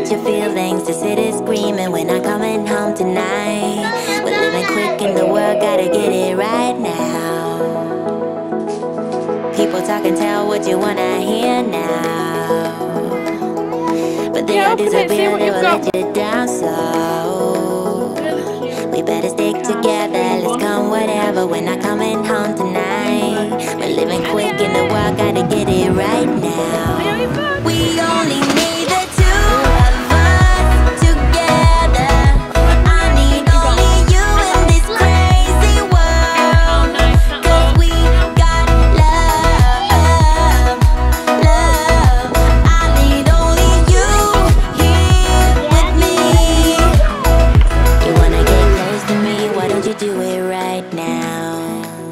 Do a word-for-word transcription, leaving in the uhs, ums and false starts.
hurt your feelings. The city's screaming, we're not coming home tonight. We're living quick in the world, gotta get it right now. People talk and tell what you wanna hear now, but they Yeah, all open it, see disappear, what they you've will got. let you down so